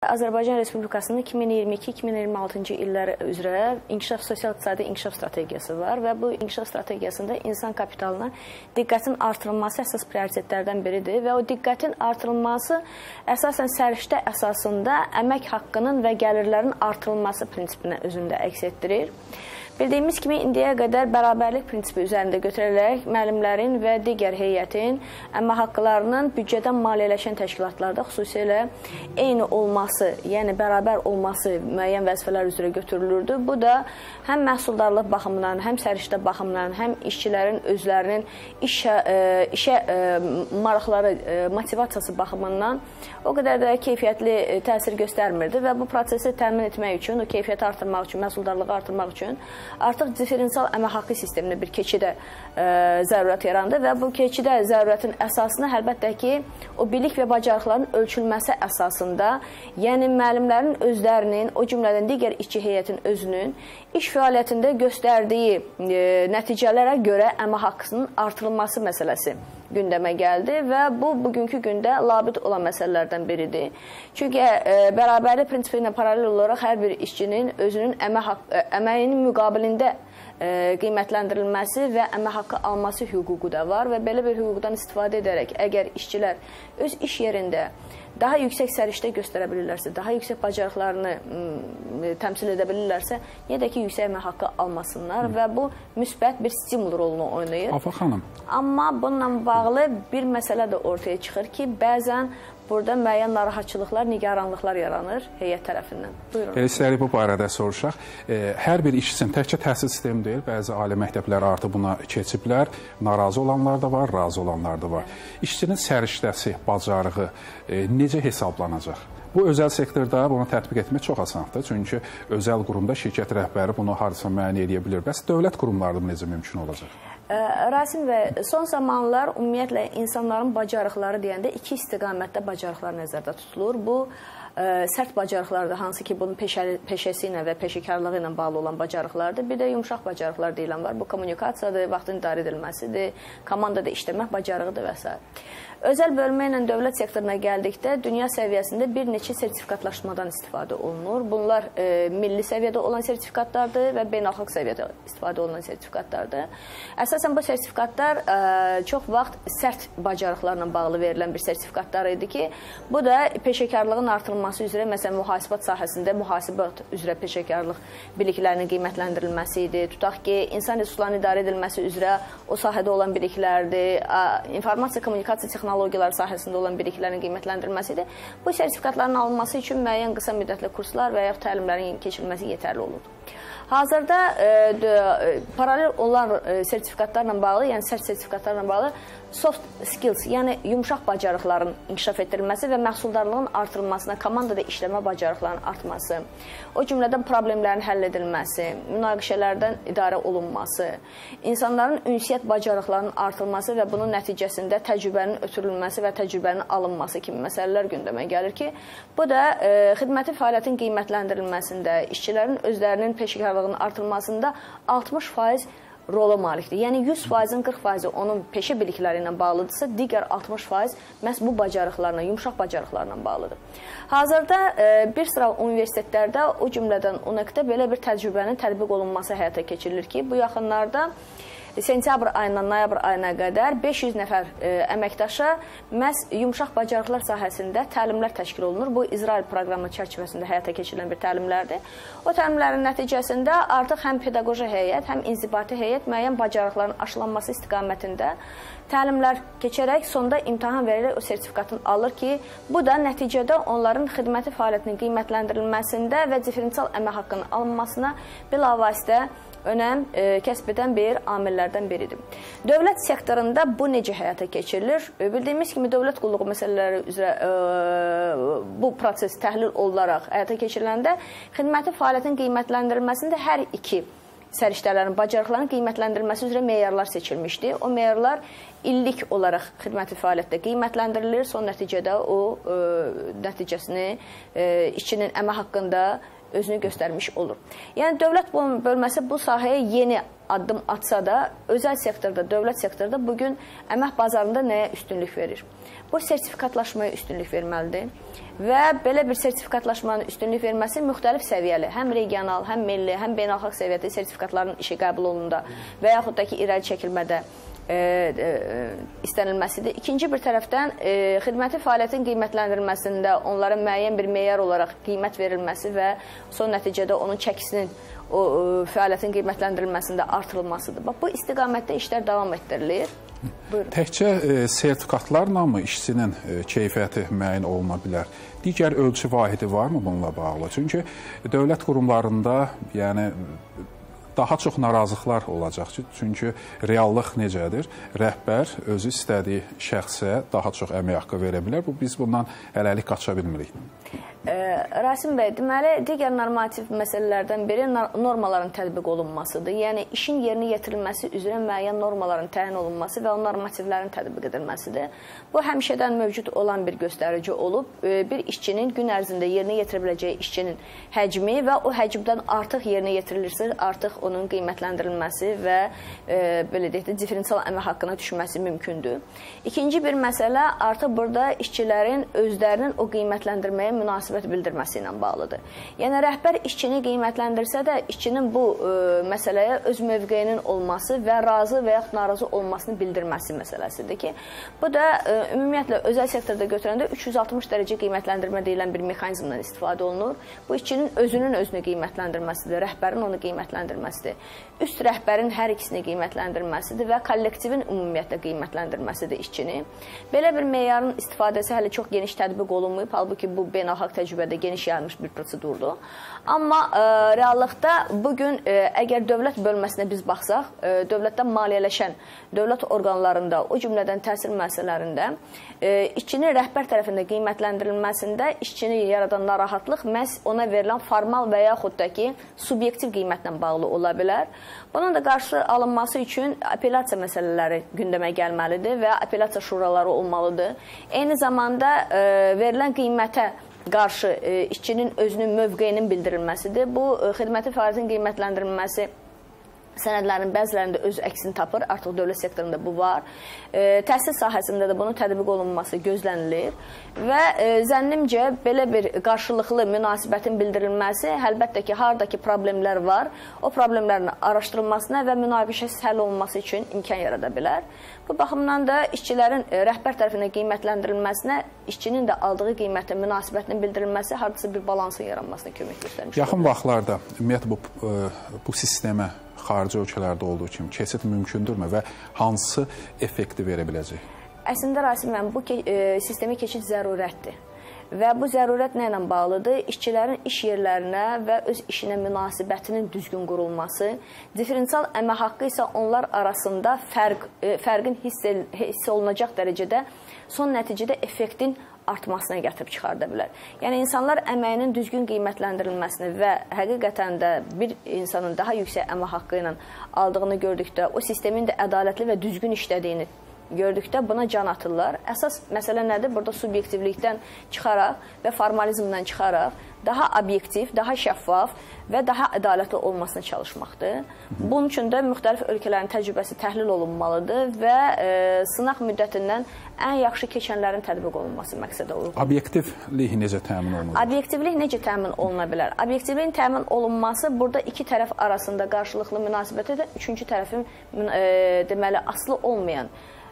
Azərbaycan Respublikasının 2022-2026-cı illər üzrə sosial-iqtisadi inkişaf strategiyası var və bu inkişaf strategiyasında insan kapitalına diqqətin artırılması əsas prioritetlərdən biridir və o diqqətin artırılması əsasən səriştə əsasında əmək haqqının və gəlirlərin artırılması prinsipini özündə əks etdirir. Bildiyimiz kimi, indiyə qədər bərabərlik prinsipi üzərində götürülərək müəllimlərin və digər heyətin əmək haqqlarının büdcədən maliyyələşən təşkilatlarda xüsusilə eyni olması, yəni bərabər olması müəyyən vəzifələr üzrə götürülürdü. Bu da həm məhsuldarlıq baxımından, həm səriştə baxımından, həm işçilərin özlərinin işə maraqları, motivasiyası baxımından o qədər də keyfiyyətli təsir göstərmirdi və bu prosesi təmin etmək üçün, o keyfiyyəti artırmaq üçün, məhsuldarlığı artırmaq üçün artıq diferensial əmək haqqı sisteminə bir keçidə zərurət yarandı və bu keçidə zərurətin əsasını əlbəttə ki, o bilik və bacarıqların ölçülməsi əsasında, yəni müəllimlərin özlərinin, o cümlədən digər işçi heyətin özünün iş fəaliyyətində göstərdiyi nəticələrə görə əmək haqqısının artırılması məsələsi gündəmə gəldi və bu, bugünkü gündə labid olan məsələlərdən biridir. Çünki bərabərlik prinsipi ilə paralel olaraq hər bir işçinin özünün əməyinin müqabilində qiymətləndirilməsi və əmək haqqı alması hüququ da var və belə bir hüquqdan istifadə edərək əgər işçilər öz iş yerində daha yüksək səriştə göstərə bilirlərsə, daha yüksək bacarıqlarını təmsil edə bilirlərsə, niyə də ki, yüksək əmək haqqı almasınlar və bu müsbət bir stimul rolunu oynayır. Afaq xanım. Amma bununla bağlı bir məsələ də ortaya çıxır ki, bəzən burada müəyyən narahatçılıqlar, nigaranlıqlar yaranır heyət tərəfindən. Buyurun. Elə istəyirik bu barədə soruşaq. Hər bir işçinin təkcə təhsil sistemi deyil, bəzi ali məktəblər artıq buna keçiblər. Narazı olanlar da var, razı olanlar da var. İşçinin səriştəsi, bacarığı necə hesablanacaq? Bu, özəl sektorda bunu tətbiq etmək çox asandır. Çünki özəl qurumda şirkət rəhbəri bunu hardasa müəyyən edə bilir. Bəs dövlət qurumlarında necə mümkün olacaq? Rasim bəy, son zamanlar ümumiyyətlə insanların bacarıqları deyəndə iki istiqamətdə bacarıqlar nəzərdə tutulur. Bu, sərt bacarıqlardır, hansı ki, bunun peşəsi ilə və peşəkarlığı ilə bağlı olan bacarıqlardır. Bir də yumşaq bacarıqlar deyilən var. Bu, kommunikasiyadır, vaxtın idarə edilməsidir, komandada işləmək bacarığıdır və s. Özəl bölmə ilə dövlət sektoruna gəldikdə dünya səviyyəsində bir neçə sertifikatlaşmadan istifadə olunur. Bunlar milli səviyyədə olan sertifikatlardır və beynəlxalq səviyyədə istifadə olunan sertifikatlardır. Əsasən bu sertifikatlar çox vaxt sərt bacarıqlarla bağlı verilən bir sertifikatlar idi ki, bu da peşəkarlığın artırılması üzrə, məsələn, mühasibat sahəsində mühasibat üzrə peşəkarlıq biliklərinin qiymətləndirilməsi idi. Tutaq ki, insan resurslarının idarə edilməsi üzrə o sahədə olan biliklərdir, informasiya kommunikasiya texnologiyaları sahəsində olan biliklərin qiymətləndirilməsi idi. Bu sertifikatların alınması üçün müəyyən qısa müddətli kurslar və ya təlimlərin keçirilməsi yetərli olurdu. Hazırda paralel olan sertifikatlarla bağlı, yəni sərt sertifikatlarla bağlı soft skills, yəni yumşaq bacarıqların inkişaf etdirilməsi və məhsuldarlığın artırılmasına, komandada işləmə bacarıqlarının artması, o cümlədən problemlərin həll edilməsi, münaqişələrdən idarə olunması, insanların ünsiyyət bacarıqlarının artırılması və bunun nəticəsində təcrübənin ötürülməsi və təcrübənin alınması kimi məsələlər gündəmə gəlir ki, bu da xidməti fəaliyyətin qiymətləndirilməsində, işçilərin özlərinin peşəkarlığının artırılmasında 60% rolu malikdir. Yəni 100%-in 40%-i onun peşə bilikləri ilə bağlıdırsa, digər 60% məhz bu bacarıqlarla, yumşaq bacarıqlarla bağlıdır. Hazırda bir sıra universitetlərdə, o cümlədən UNEQ-də belə bir təcrübənin tətbiq olunması həyata keçirilir ki, bu yaxınlarda sentyabr ayından noyabr ayına qədər 500 nəfər əməkdaşa məhz yumşaq bacarıqlar sahəsində təlimlər təşkil olunur. Bu, İsrail proqramı çərçivəsində həyata keçirilən bir təlimlərdir. O təlimlərin nəticəsində artıq həm pedaqoji heyət, həm inzibati heyət müəyyən bacarıqların aşılanması istiqamətində təlimlər keçərək sonda imtahan verərək o sertifikatını alır ki, bu da nəticədə onların xidməti fəaliyyətinin qiymətləndirilməsində və diferensial əmək haqqının alınmasına bilavasitə önəm kəsb edən bir amillərdən biridir. Dövlət sektorunda bu necə həyata keçirilir? Bildiyimiz kimi, dövlət qulluğu məsələləri üzrə bu proses təhlil olularaq həyata keçiriləndə xidməti fəaliyyətin qiymətləndirilməsində hər iki səriştələrin, bacarıqların qiymətləndirilməsi üzrə meyarlar seçilmişdi. O meyarlar illik olaraq xidməti fəaliyyətdə qiymətləndirilir. Son nəticədə o nəticəsini işçinin əmək haqqında özünü göstərmiş olur. Yəni, dövlət bölməsi bu sahəyə yeni addım atsa da, özəl sektorda, dövlət sektorda bugün əmək bazarında nəyə üstünlük verir? Bu, sertifikatlaşmaya üstünlük verməlidir və belə bir sertifikatlaşmanın üstünlük verməsi müxtəlif səviyyəli, həm regional, həm milli, həm beynəlxalq səviyyədə sertifikatların işə qəbul olununda və yaxud da ki, irəli çəkilmədə istənilməsidir. İkinci bir tərəfdən, xidməti fəaliyyətin qiymətləndirilməsində onlara müəyyən bir meyar olaraq qiymət verilməsi və son nəticədə onun çəkisinin o fəaliyyətin qiymətləndirilməsində artırılmasıdır. Bax, bu istiqamətdə işlər davam etdirilir. Buyurun. Təkcə sertifikatlarla mı işçinin keyfiyyəti müəyyən oluna bilər? Digər ölçü vahidi varmı bununla bağlı? Çünki dövlət qurumlarında, yəni, daha çox narazılıqlar olacaq ki, çünki reallıq necədir? Rəhbər özü istədiyi şəxsə daha çox əmək haqqı verə bilər. Biz bundan hələlik qaça bilmirik. Rasim bəy, deməli, digər normativ məsələlərdən biri normaların tətbiq olunmasıdır. Yəni, işin yerinə yetirilməsi üzrə müəyyən normaların təyin olunması və o normativlərin tətbiq edilməsidir. Bu, həmişədən mövcud olan bir göstərici olub. Bir işçinin gün ərzində yerinə yetirə biləcəyi işçinin həcmi və o həcmdən artıq yerinə yetirilirsə, artıq onun qiymətləndirilməsi və belə deyək də, diferensial əmək haqqına düşməsi mümkündür. İkinci bir məsələ, artıq burada işçilərin özlərinin o qiymətləndirməyə münasibət bildirməsi ilə bağlıdır. Yəni, rəhbər işçini qiymətləndirsə də, işçinin bu məsələyə öz mövqeyinin olması və razı və yaxud narazı olmasını bildirməsi məsələsidir ki, bu da ümumiyyətlə özəl sektorda götürəndə 360 dərəcə qiymətləndirmə deyilən bir mexanizmdən istifadə olunur. Bu, işçinin özünün özünü qiymətləndirməsidir, rəhbərin onu qiymətləndirməsidir. Üst rəhbərin hər ikisini qiymətləndirməsidir və kollektivin ümumiyyətlə qiymətləndirməsidir işçini. Belə bir meyarın istifadəsi hələ çox geniş tətbiq olunmayıb, halbuki bu beynəlxalq təcrübədə geniş yayılmış bir prosedurdur. Amma reallıqda bugün əgər dövlət bölməsinə biz baxsaq, dövlətdən maliyyələşən dövlət orqanlarında, o cümlədən təhsil müəssisələrində işçinin rəhbər tərəfində qiymətləndirilməsində işçini yaradan narahatlıq məhz ona verilən formal və yaxud da ki, subyektiv qiymətlə bağlı ola bilər. Bunun da qarşı alınması üçün apellyasiya məsələləri gündəmə gəlməlidir və apellyasiya şuraları olmalıdır. Eyni zamanda verilən qiymətə qarşı işçinin özünün mövqeyinin bildirilməsidir. Bu, xidməti fəaliyyətin qiymətləndirilməsi sənədlərin bəzilərində öz əksini tapır, artıq dövlət sektorunda bu var. Təhsil sahəsində də bunun tətbiq olunması gözlənilir və zənnimcə belə bir qarşılıqlı münasibətin bildirilməsi, əlbəttə ki, haradakı problemlər var, o problemlərin araşdırılmasına və münaqişəsiz həll olunması üçün imkan yarada bilər. Bu baxımdan da işçilərin rəhbər tərəfindən qiymətləndirilməsinə, işçinin də aldığı qiymətə münasibətinin bildirilməsi hardasa bir balansın yaranmasına kömək göstərmiş. Yaxın vaxtlarda ümumiyyətlə bu sistemə xarici ölkələrdə olduğu kimi keçid mümkündürmü və hansı effekti verə biləcək? Əslində, Rasim müəllim, bu sistemə keçid zərurətdir. Və bu zərurət nə ilə bağlıdır? İşçilərin iş yerlərinə və öz işinə münasibətinin düzgün qurulması, diferensial əmək haqqı isə onlar arasında fərqin hiss olunacaq dərəcədə son nəticədə effektin artmasına gətirib çıxarda bilər. Yəni, insanlar əməyinin düzgün qiymətləndirilməsini və həqiqətən də bir insanın daha yüksək əmək haqqı ilə aldığını gördükdə, o sistemin də ədalətli və düzgün işlədiyini gördükdə buna can atırlar. Əsas məsələ nədir? Burada subyektivlikdən çıxaraq və formalizmdən çıxaraq daha obyektiv, daha şəffaf və daha ədalətli olmasına çalışmaqdır. Bunun üçün də müxtəlif ölkələrin təcrübəsi təhlil olunmalıdır və sınaq müddətindən ən yaxşı keçənlərin tətbiq olunması məqsədə uyğundur. Obyektivlik necə təmin olunur? Obyektivlik necə təmin oluna bilər? Obyektivliyin təmin olunması burada iki tərəf arasında qarşılıqlı münasibətə də üçüncü tərəfin deməli asılı olmayan,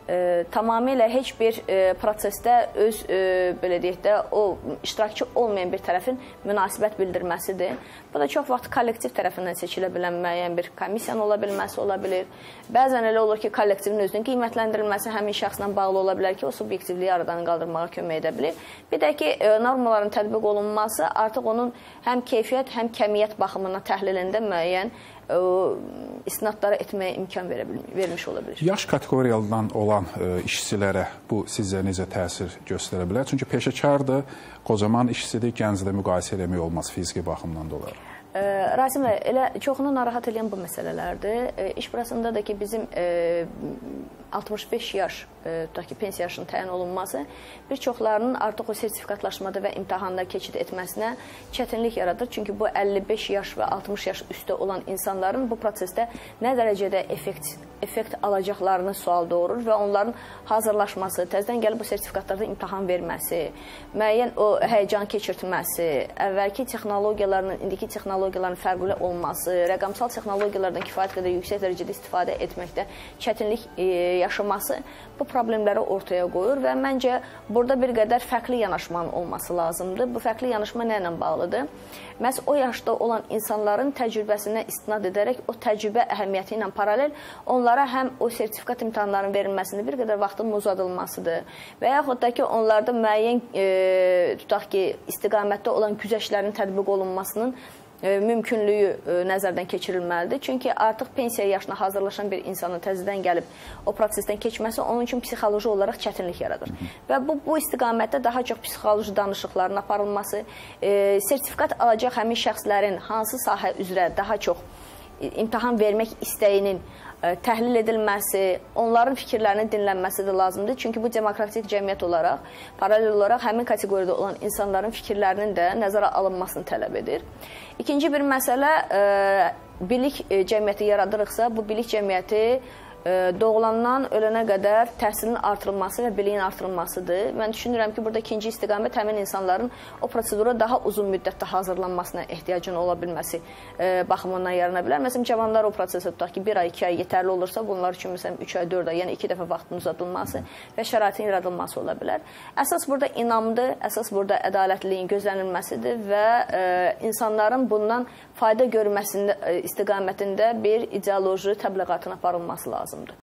tamamilə heç bir prosesdə öz, belə deyək də, o iştirakçı olmayan bir tərəfin münasibət bildirməsidir. Bu da çox vaxt kollektiv tərəfindən seçilə bilən müəyyən bir komissiyanın ola bilməsi ola bilir. Bəzən elə olur ki, kollektivin özünün qiymətləndirilməsi həmin şəxslə bağlı ola bilər ki, o subyektivliyi aradan qaldırmağa kömək edə bilir. Bir də ki, normaların tətbiq olunması artıq onun həm keyfiyyət, həm kəmiyyət baxımından təhlilində müəyyən istinadlara etməyə imkan vermiş ola bilir. Yaş kateqoriyadan olan işçilərə bu sizə necə təsir göstərə bilər? Çünki peşəkardır, qocaman işçidir, gənclə müqayisə eləmək olmaz fiziki baxımdan dolayı. Rasim bəy, elə çoxunu narahat edən bu məsələlərdir. İş burasında da ki, bizim 65 yaş, tutaq ki, pensiya yaşının təyin olunması bir çoxlarının artıq o sertifikatlaşmada və imtahanlar keçid etməsinə çətinlik yaradır. Çünki bu 55 yaş və 60 yaş üstə olan insanların bu prosesdə nə dərəcədə effekt alacaqlarını sual doğurur və onların hazırlaşması, təzədən gəlib bu sertifikatlarda imtahan verməsi, müəyyən o həyəcan keçirtməsi, əvvəlki texnologiyaların, indiki texnologiyaların fərqli olması, rəqəmsal texnologiyalardan kifayət qədər yüksək dərəcədə istifadə etməkdə çətinlik yaşaması bu problemləri ortaya qoyur və məncə burada bir qədər fərqli yanaşmanın olması lazımdır. Bu fərqli yanaşma nə ilə bağlıdır? Məhz o yaşda olan insanların təcrübəsinə istinad edərək o təcrübə əhəmiyyəti ilə paralel onlara həm o sertifikat imtahanlarının verilməsində bir qədər vaxtın uzadılmasıdır və yaxud da ki, onlarda müəyyən tutaq ki, istiqamətdə olan güzəştlərin tətbiq olunmasının mümkünlüyü nəzərdən keçirilməlidir. Çünki artıq pensiya yaşına hazırlaşan bir insanın təzədən gəlib o prosesdən keçməsi onun üçün psixoloji olaraq çətinlik yaradır. Və bu istiqamətdə daha çox psixoloji danışıqların aparılması, sertifikat alacaq həmin şəxslərin hansı sahə üzrə daha çox imtahan vermək istəyinin təhlil edilməsi, onların fikirlərinin dinlənməsi də lazımdır. Çünki bu demokratik cəmiyyət olaraq, paralel olaraq həmin kateqoriyada olan insanların fikirlərinin də nəzərə alınmasını tələb edir. İkinci bir məsələ, bilik cəmiyyəti yaradırıqsa, bu bilik cəmiyyəti doğulandan ölənə qədər təhsilin artırılması və biliyin artırılmasıdır. Mən düşünürəm ki, burada ikinci istiqamət həmin insanların o prosedura daha uzun müddətdə hazırlanmasına ehtiyacın ola bilməsi baxımından yarana bilər. Məsələn, cavanlar o prosesə tutaq ki, 1 ay, 2 ay yetərli olursa, bunlar üçün məsələn 3 ay, 4 ay, yəni 2 dəfə vaxtın uzadılması və şəraitin yaradılması ola bilər. Əsas burada inamdır, əsas burada ədalətliliyin gözlənilməsidir və insanların bundan fayda görməsində istiqamətində bir ideoloji təbliğatın aparılması lazımdır.